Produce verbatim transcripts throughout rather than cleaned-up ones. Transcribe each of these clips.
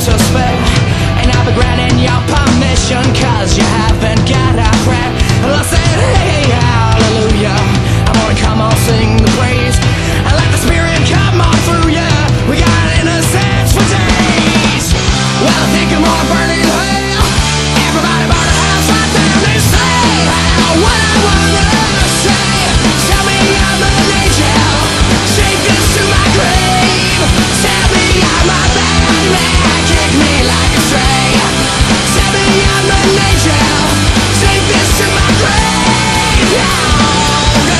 to spare, and I'll be granting your permission, cause you haven't got a prayer. And I said, hey, hallelujah, I'm gonna come on, sing the praise, and let the Spirit come on through you. We got innocence for days. Well, I think I'm gonna burn in hell. Everybody burn the house right down and say what I wanna say. Tell me I'm an angel, take this to my grave. Tell me I'm a bad man, kick me like a stray. Tell me I'm an angel, take this to my grave. Oh, no.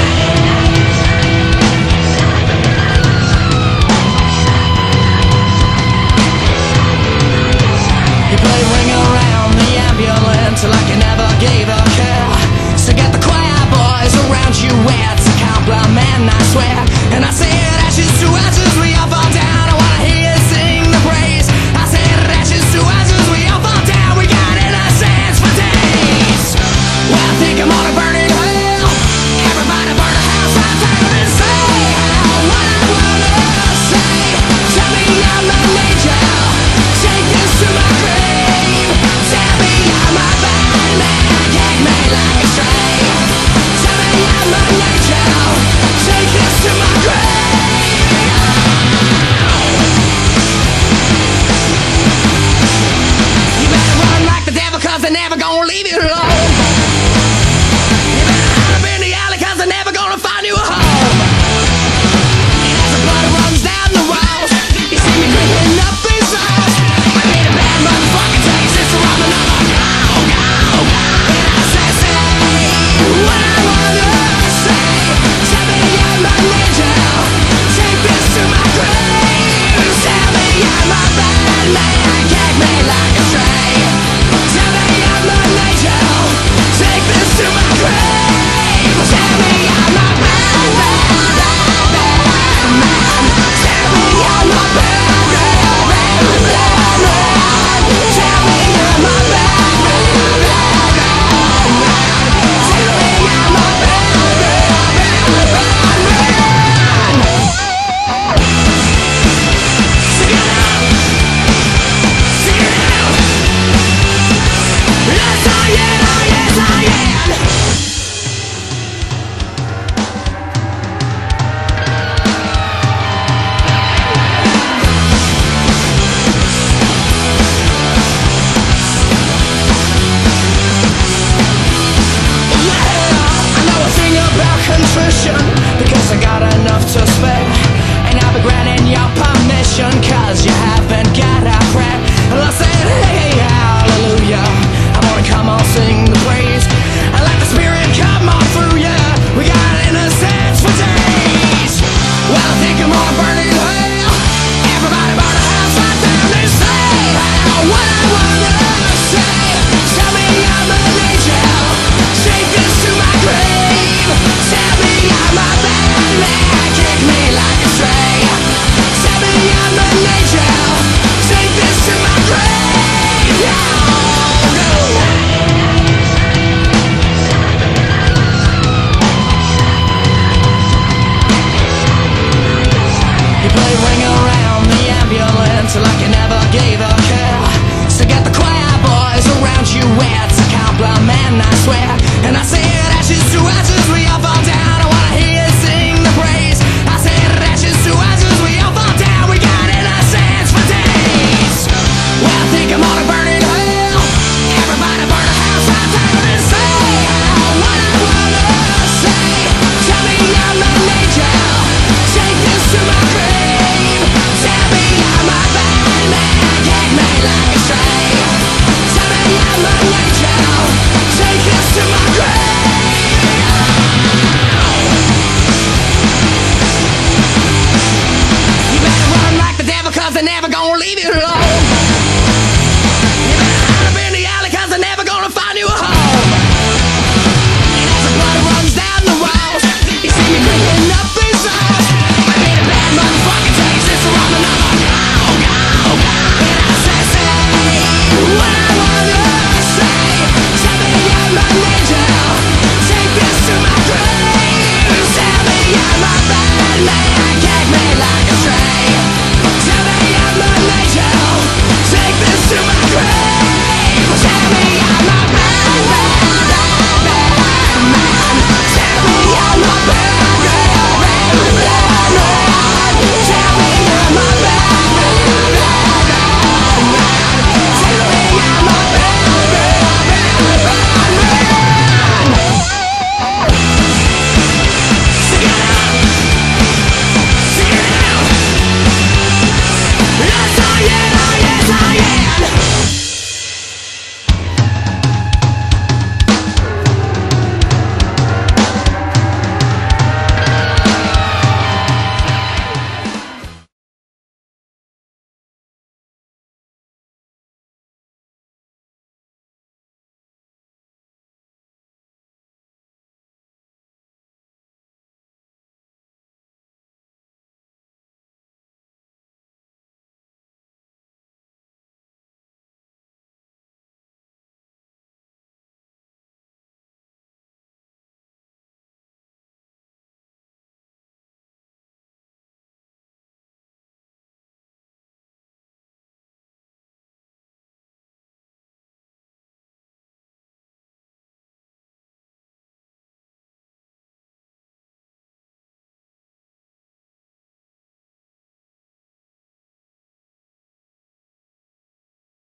You play ring around the ambulance like you never gave a care. So get the choir boys around you, where it's a compliment, I swear. And I say it ashes to ashes.